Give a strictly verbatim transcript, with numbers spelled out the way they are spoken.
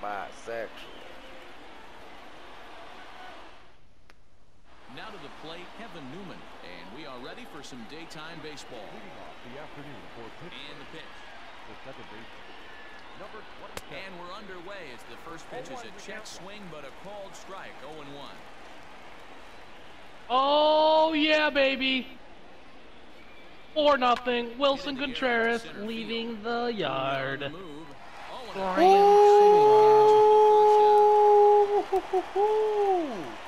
bisexual. Now to the plate, Kevin Newman, and we are ready for some daytime baseball. Leading off the afternoon for Pittsburgh. And the pitch. The second baseman, number twenty-seven. And we're underway as the first pitch is a check swing, but a called strike, oh and one. Oh, yeah, baby. Four nothing. Wilson Contreras leaving the yard. Oh, Grand slam. Ooh.